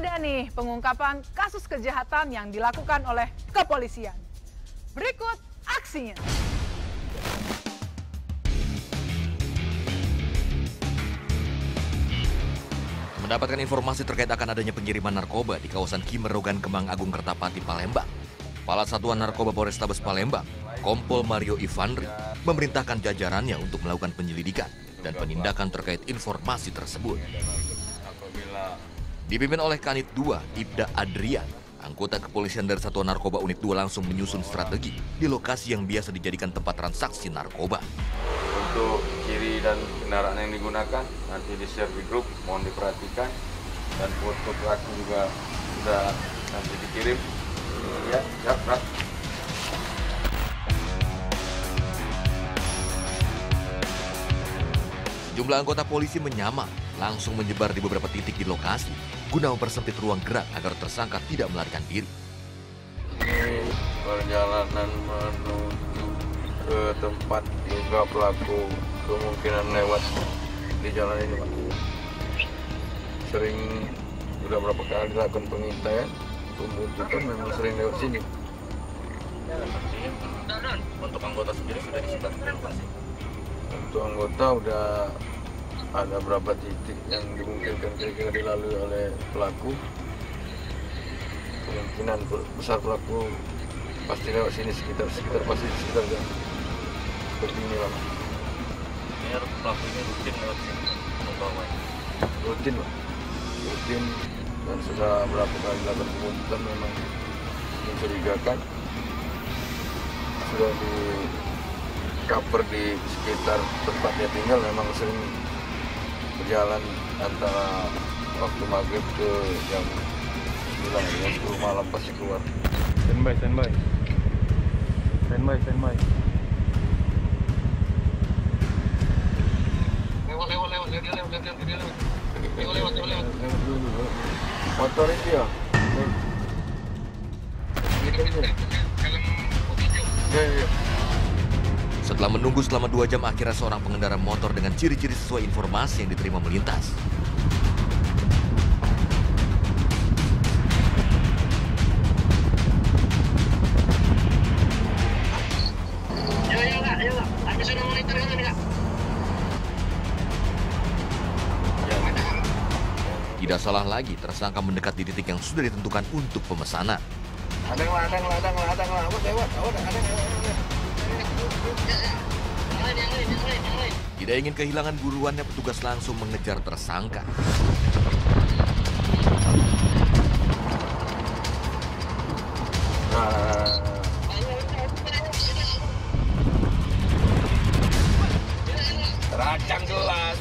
ada nih pengungkapan kasus kejahatan yang dilakukan oleh kepolisian. Berikut aksinya. Mendapatkan informasi terkait akan adanya pengiriman narkoba di kawasan Kimerogan, Kemang Agung, Kertapati, Palembang. Kepala Satuan Narkoba Polrestabes Palembang, Kompol Mario Ivandri, memerintahkan jajarannya untuk melakukan penyelidikan dan penindakan terkait informasi tersebut. Dipimpin oleh Kanit 2, Ibda Adrian, anggota kepolisian dari Satuan Narkoba Unit 2 langsung menyusun strategi di lokasi yang biasa dijadikan tempat transaksi narkoba. Untuk kiri dan kendaraan yang digunakan nanti di-share di grup, mohon diperhatikan, dan foto pelaku juga sudah nanti dikirim. Ya, siap. Sejumlah anggota polisi menyamar, langsung menyebar di beberapa titik di lokasi guna mempersempit ruang gerak agar tersangka tidak melarikan diri. Ini perjalanan menuju ke tempat juga pelaku kemungkinan lewat di jalan ini, Pak. Sering sudah berapa kali dilakukan pengintaian, pembutuhan memang sering lewat sini. Untuk anggota sendiri sudah disita lokasi. Untuk anggota udah ada berapa titik yang dimungkinkan kira-kira dilalui oleh pelaku. Kemungkinan besar pelaku pasti lewat sini sekitar jam seperti ini lah. Ini pelaku ini rutin lewat sini membawa. Rutin dan sudah berapa kali dilakukan pembunuhan memang mencurigakan. Sudah di cover di sekitar tempat dia tinggal, memang sering berjalan antara waktu maghrib ke jam 9 jam 10 malam pasti keluar. Standby. Lewat. Motor itu ya? Ya. Setelah menunggu selama 2 jam, akhirnya seorang pengendara motor dengan ciri-ciri sesuai informasi yang diterima melintas. Tidak salah lagi, tersangka mendekat di titik yang sudah ditentukan untuk pemesanan. Ada lewat. Tidak ingin kehilangan buruannya, petugas langsung mengejar tersangka. Teracang jelas.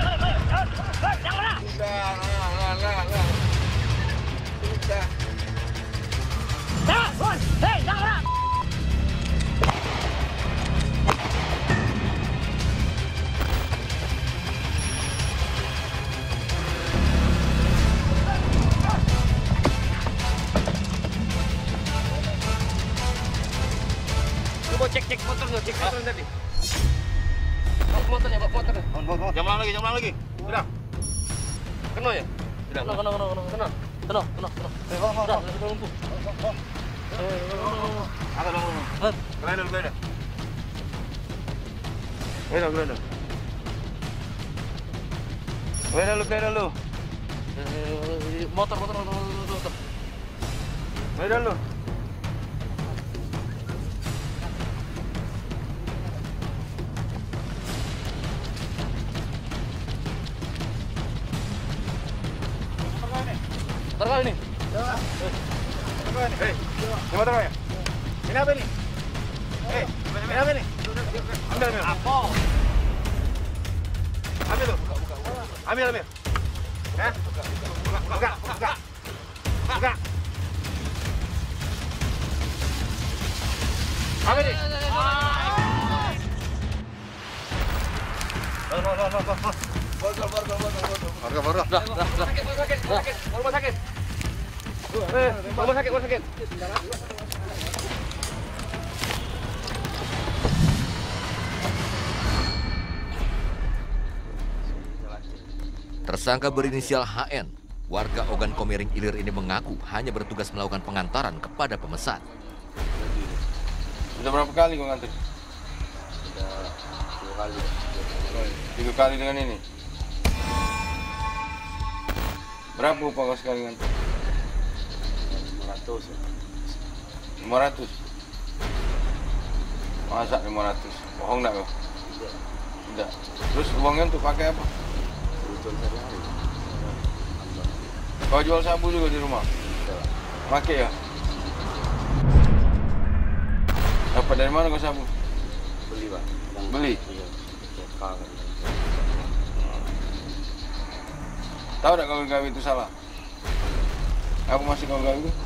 Cek motor tadi. Motornya, Pak, motornya. Jam lagi. Sudah. Kena ya? Sudah. Kena. Sudah, lumpuh. Agak dong. Gelenda. Gelenda lu. Motor. Gelenda lu. Motor ini. Ini motor ya? Ini apa ini? Ini apa ini? Ambil. Apa? Ambil tuh. Ambil. Ya? Buka. Apa ini? Rumah sakit. Tersangka berinisial HN Warga Ogan Komering Ilir ini mengaku hanya bertugas melakukan pengantaran kepada pemesan. Sudah berapa kali kau nganter? Sudah 2 kali. 3 kali dengan ini. Berapa upah kau sekali nganter? 500. 500. Masa 500? Bohong enggak kau? Tidak. Terus uangnya untuk pakai apa? Kebutuhan sehari-hari. Kau jual sabu juga di rumah? Tidak. Pakai ya? Dapat dari mana kau sabu? Beli, Pak. Beli? Iya. Kang. Tahu tak kalau gawe itu salah? Apa masih kau gawe itu?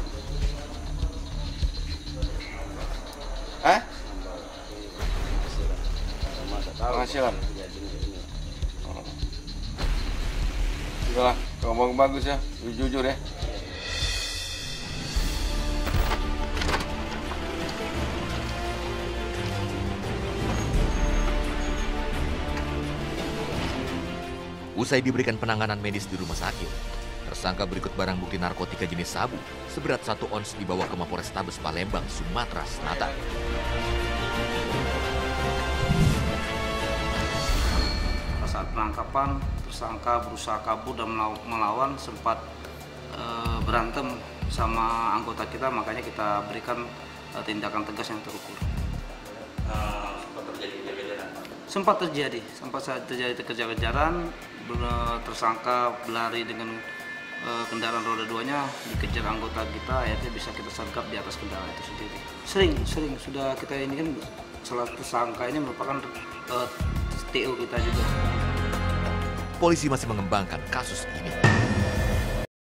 Hah? Penghasilan? Oh. Sudahlah, kau bagus ya, jujur ya. Usai diberikan penanganan medis di rumah sakit, tersangka berikut barang bukti narkotika jenis sabu seberat 1 ons dibawa ke Mapolrestabes Palembang, Sumatera Selatan. Saat penangkapan, tersangka berusaha kabur dan melawan, sempat berantem sama anggota kita, makanya kita berikan tindakan tegas yang terukur. Sempat terjadi kejar-kejaran, tersangka berlari dengan kendaraan roda 2-nya, dikejar anggota kita, akhirnya bisa kita sergap di atas kendaraan itu sendiri. Sering sudah kita ini kan salah tersangka ini merupakan TO kita juga. Polisi masih mengembangkan kasus ini.